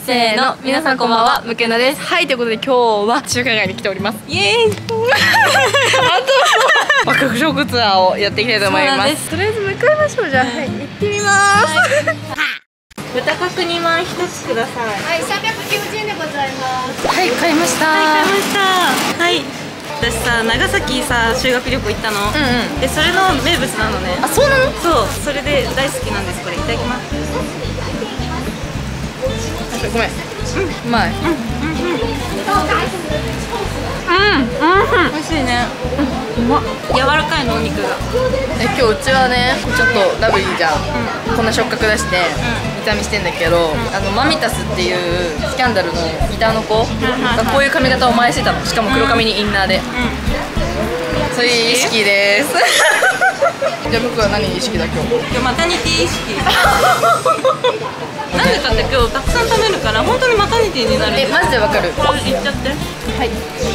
せーの、皆さんこんばんは、むけなです。はい、ということで今日は中華街に来ております。イエーイあと爆食ツアーをやっていきたいと思います。とりあえず向かいましょう。じゃあ、はい、行ってみます。豚角2万1つください。 はい、390円でございます。 はい、買いました。 はい、買いました。はい。私さ、長崎さ、修学旅行行ったの。で、それの名物なのね。 あ、そうなの？ そう、それで大好きなんです。これいただきます。 ごめん。うまい。 美味しいね。うまっ。柔らかいのお肉が。 今日うちはね、ちょっとラブリーじゃん。こんな触覚出して見た目してんだけど、マミタスっていうスキャンダルのギターの子がこういう髪型を前してたの。しかも黒髪にインナーで。そういう意識です。じゃあ僕は何意識だ今日？ 今日マタニティ意識。なんでかって今日たくさん食べるから本当にマタニティになるんです。 マジでわかる。 これいっちゃって。はい。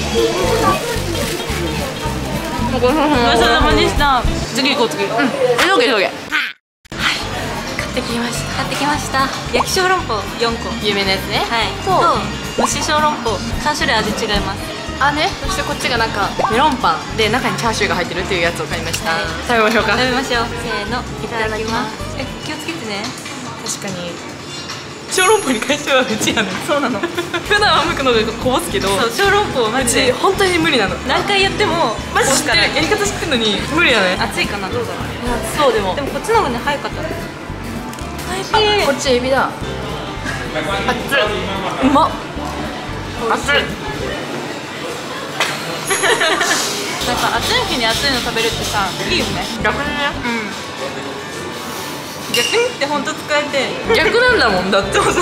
ごちそうさまでした。次行こう次。 急げ急げ。 買ってきました。焼き小籠包4個。 有名なやつね。 はい。と蒸し小籠包3種類味違います。 あね。そしてこっちがなんかメロンパンで中にチャーシューが入ってるっていうやつを買いました。食べましょうか。 食べましょう。せーの、いただきます。気をつけてね。 確かに。小籠包に関してはうちやねん。 そうなの。 普段は向くのがこぼすけど、 そう小籠包マジで本当に無理なの。 何回やってもマジ知ってる。やり方知ってるのに無理やね。 熱いかな、どうだろう。 そうでもこっちの方がね早かった。美味しい。 こっちエビだ。熱い。うまっ。熱い。 なんか暑い日に熱いの食べるってさ、いいよね。 逆にね。 逆にって本当使えて。 逆なんだもんだって。 そう。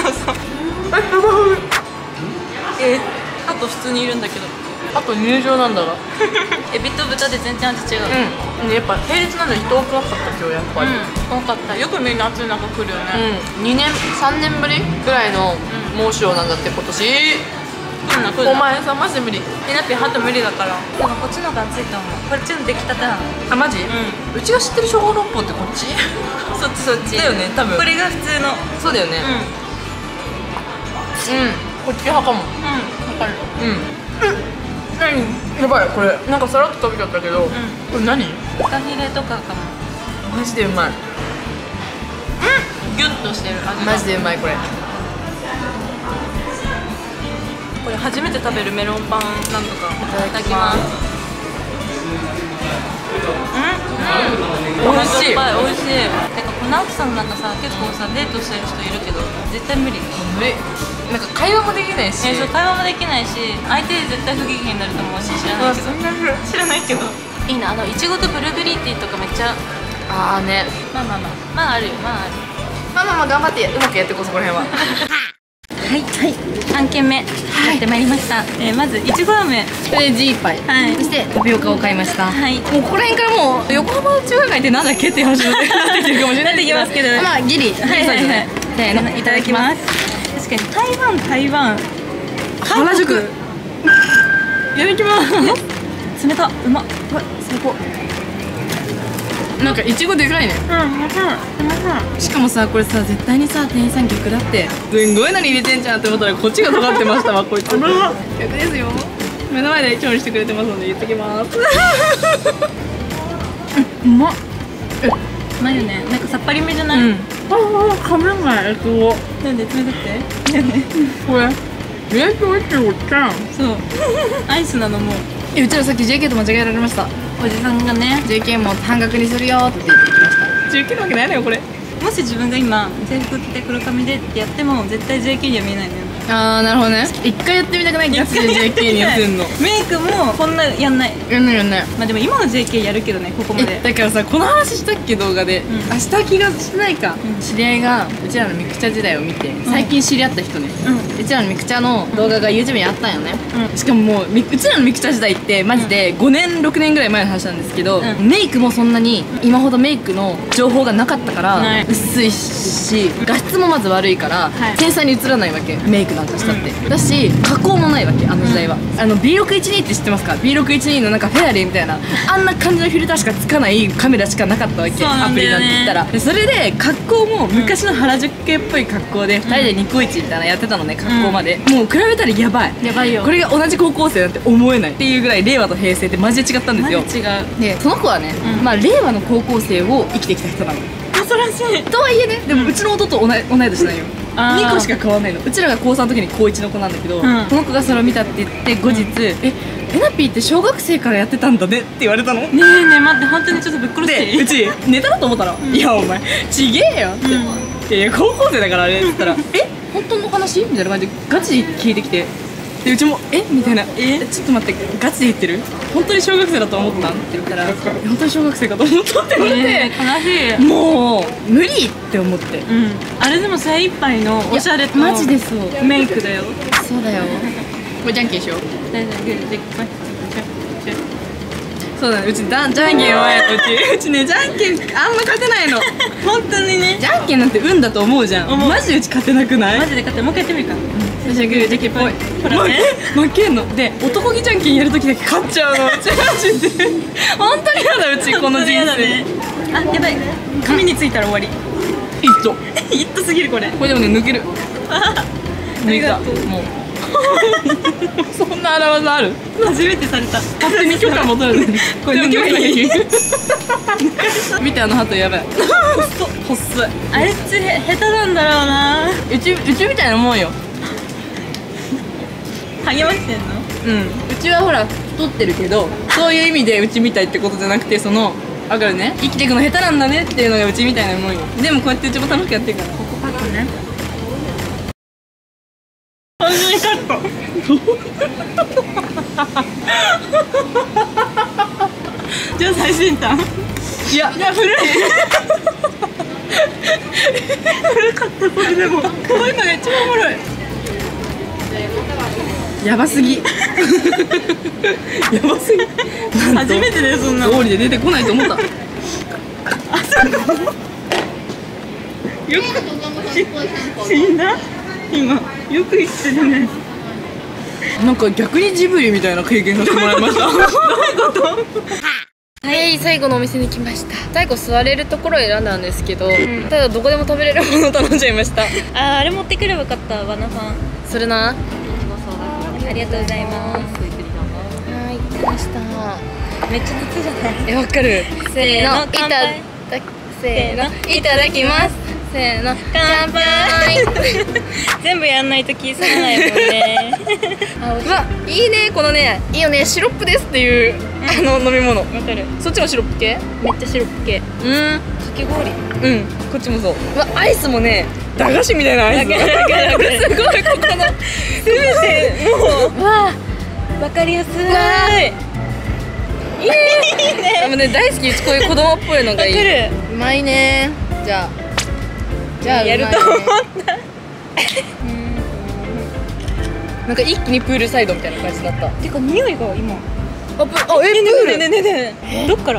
あと普通にいるんだけど。 あと入場なんだが。 エビと豚で全然味違う。 やっぱ平日なのに人多くなかった今日やっぱり。 多かった。よくみんな暑い中来るよね。 2年3年ぶりぐらいの猛暑なんだって今年。お前さマジで無理。 ピナピハト無理だから。でもこっちの方が暑いと思う。こっちの出来たてなの。 あ、マジ？うちが知ってる小籠包ってこっち？ そっちだよね、多分。 これが普通の。 そうだよね。こっち派かも。わかる。やばい、これなんかさらっと食べちゃったけど、これ何？ 豚ヒレとかかも。 マジでうまい。 ギュッとしてる味が。 マジでうまいこれ。 これ初めて食べるメロンパンなんとか。いただきます。 美味しい。 てか直樹さんなんかさ、結構さデートしてる人いるけど絶対無理。 なんか会話もできないし。 そう、会話もできないし、相手絶対不機嫌になると思うし、知らないけど。いいな、いちごとブルーベリーティーとかめっちゃ。 ああね。 まああるよ。 まあ頑張ってうまくやってこそこら辺は。 はい、3軒目やってまいりました。まずいちご飴、 それでGパイ、そしてタピオカを買いました。もうここら辺からもう横浜の中華街ってなんだっけっていう話になってきてるかもしれないけど、まあギリ。せーの、いただきます。 確かに台湾原宿。いただきます。 冷た、うまっ。最高。 なんかいちごでかいね。しかもさ、これさ絶対にさ店員さん逆だって。すんごいのに入れてんじゃんって思ったらこっちが尖ってましたわこいつ。逆ですよ。目の前で調理してくれてますので言ってきます。うまっ。 うまいよね。なんかさっぱりめじゃない？ かめないいちご。 なんで冷たくて？ これ冷凍いちごちゃん。 そう。アイスなのもう。 うちらさっき JK と間違えられました。 おじさんがね、 JK も半額にするよって言ってきました。JK のわけないのよこれ。 もし自分が今制服着て黒髪でってやっても絶対 JK には見えないのよ。 あー、なるほどね。一回やってみたくない？ガチで JK にやってんの。 メイクもこんなやんない。 やんない。 まあでも今の JK やるけどね、ここまで。 だからさ、この話したっけ動画で。した気がしないか。知り合いがうちらのミクチャ時代を見て最近知り合った人ね。うちらのミクチャの動画が YouTube にあったんよね。しかももううちらのミクチャ時代ってマジで5年6年ぐらい前の話なんですけど、メイクもそんなに今ほどメイクの情報がなかったから薄いし、画質もまず悪いから繊細に映らないわけ、メイクなんかしたって、だし加工もないわけ、あの時代は。B612 って知ってますか？ B612 のなんかフェアリーみたいなあんな感じのフィルターしかつかないカメラしかなかったわけ、アプリなんて言ったら。でそれで格好も昔の原宿系っぽい格好で2人でニコイチみたいなやってたのね、格好まで。もう比べたらやばいやばいよ、これが同じ高校生なんて思えないっていうぐらい令和と平成ってマジで違ったんですよ。 マジ違う。 でその子はね、まあ令和の高校生を生きてきた人なの。 恐ろしい。 とはいえね、でもうちの弟と同い年なんよ。2個しか変わらないの。うちらが高3の時に高1の子なんだけど、その子がそれを見たって言って後日「えナピーって小学生からやってたんだね」って言われたの。 ねえねえ待って、本当にちょっとぶっ殺していい？ でうちネタだと思ったら「いやお前ちげえよ」って「いや高校生だからあれ」って言ったら「え本当の話?」みたいな感じでガチで聞いてきて、でうちも「えみたいな「ちょっと待ってガチで言ってる？本当に小学生だと思ったん?」って言ったら「本当に小学生かと思った」って言われて、 悲しい。 もう無理って思って。 あれでも精一杯のおしゃれとマジでそうメイクだよ。 そうだよ。これじゃんけんしよう。そうだね、うちじゃんけん弱いの。うちねじゃんけんあんま勝てないの。 本当にね。 じゃんけんなんて運だと思うじゃん。マジでうち勝てなくない？ マジで勝って、もう一回やってみるか。 じゃんけんぽい。 ほらね、 負けんので、男気じゃんけんやるときだけ勝っちゃうの。うちマジで本当に嫌だ、うちこの人生。 あ、やばい、髪についたら終わり。 いっといっとすぎるこれ。 これでもね抜ける。抜いた。もうそんな荒技ある？ 初めてされた。 勝手に許可も取れない。これ抜けばいい。見てあの鳩やばい。細い。 あれっち下手なんだろうな。 うちみたいなもんよ。 励ましてんの？ うちはほら太ってるけど、そういう意味でうちみたいってことじゃなくて、そのわかるね、生きていくの下手なんだねっていうのがうちみたいなもんよ。でもこうやってうちも楽しくやってるから。ここパッとね。 本当にカット。じゃあ最先端。 いや古い。 古かったそれでも。こういうのが一番おもろい。 やばすぎ。やばすぎ。 初めてだよそんな。 通りで出てこないと思った。 よく死んだ。今よく言ってるね。 なんか逆にジブリみたいな経験させてもらいました。どういうこと？はい、最後のお店に来ました。最後座れるところを選んだんですけど、ただどこでも食べれるものを頼んじゃいました。 あれ持ってくればよかった、バナファン。 それな。 ありがとうございます。 はい、来ました。 めっちゃ雑じゃない？ わかる。せーの、いただきます。せーの、乾杯。 全部やんないと気済まないもんね。 うわ、いいね、このね、いいよね、シロップですっていう飲み物。わかる。そっちもシロップ系？ めっちゃシロップ系。かき氷。 こっちもそう。うわ、アイスもね、駄菓子みたいなアイス。すごい、ここのすべてもうわかりやすい。 いいね。でもね、大好き。うちこういう子供っぽいのがいい。うまいね。じゃあやると思った。 なんか一気にプールサイドみたいな感じになった。 てか匂いが今。 プール。 ねどっから？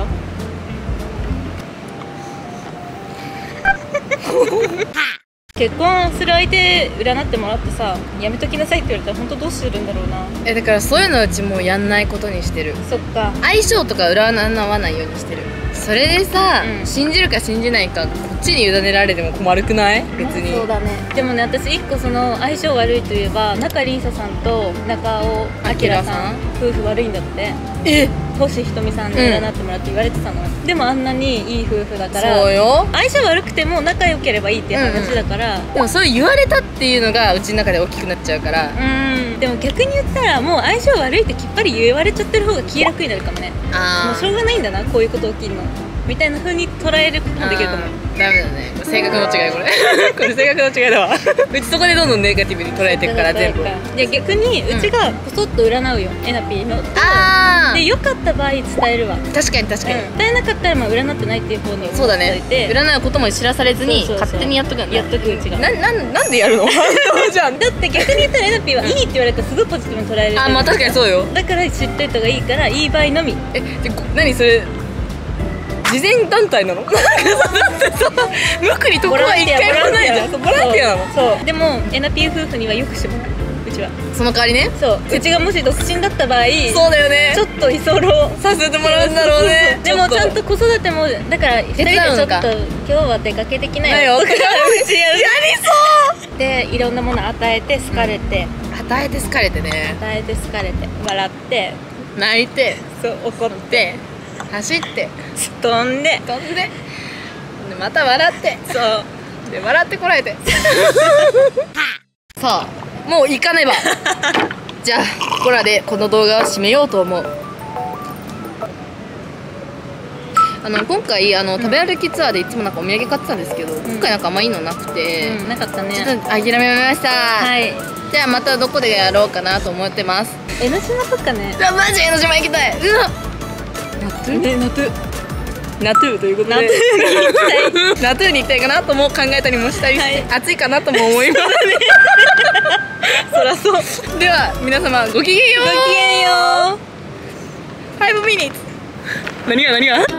結婚する相手占ってもらってさ、やめときなさいって言われたら本当どうするんだろうな。 だからそういうのうちもうやんないことにしてる。 そっか。 相性とか占わないようにしてる。それでさ、信じるか信じないかこっちに委ねられても困るくない？別に。 そうだね。でもね、私一個その相性悪いといえば、中里依紗さんと中尾明さん夫婦悪いんだって。星ひとみさんに占ってもらって言われてたの。でもあんなにいい夫婦だから。 そうよ。 相性悪くても仲良ければいいっていう話だから。 でもそれ言われたっていうのがうちの中で大きくなっちゃうから。 でも逆に言ったらもう相性悪いってきっぱり言われちゃってる方が気楽になるかもね。もうしょうがないんだな、こういうこと起きるのみたいな風に捉えることもできると思う。 ダメだね、性格の違いこれ。これ性格の違いだわ。うちそこでどんどんネガティブに捉えていくから全部。 で逆にうちがこそっと占うよ、えなぴーの。で良かった場合伝えるわ。 確かに確かに。 伝えなかったらまあ占ってないっていう方に。 そうだね。占うことも知らされずに勝手にやっとくんだ。 やっとくうちが。 なんでやるの？じゃあだって逆に言ったらえなぴーはいいって言われたらすごいポジティブに捉える。 まあ確かにそうよ。 だから知っといた方がいいからいい場合のみ。 何それ？ 慈善団体なの？なんかさ、だってさ、むくにとこは一回もないじゃん。ボランティアなの？ そうでもえなぴー夫婦にはよくしてもらう、うちは。 その代わりね。 そう、うちがもし独身だった場合、 そうだよね。 ちょっと居候させてもらうんだろうね。 でもちゃんと子育てもだから2人でちょっと今日は出かけてきなよとかうちやる。 やりそう。 でいろんなもの与えて好かれて、 与えて好かれてね。 与えて好かれて笑って泣いて、 そう怒って走って、 飛んで飛んで、でまた笑って、 そうで笑ってこられて。さあ、もう行かねば。じゃあここらでこの動画を締めようと思う。今回食べ歩きツアーでいつもなんかお土産買ってたんですけど、今回なんかあんまいいのなくて、 なかったね。 ちょっと諦めました。 はい。 じゃあまたどこでやろうかなと思ってます。 江ノ島とかね。 マジ江ノ島行きたい。うわ。ナトゥーということでナトゥーに行きたいかなとも考えたりもしたりして、暑いかなとも思います。 そらそう。 では皆様ごきげんよう。 ごきげんよう。 5 minutes。何が